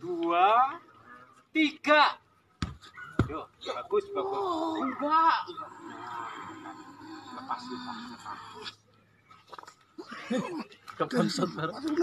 2, 3. Yuk, bagus. Enggak. Lepas. Keponsot baru.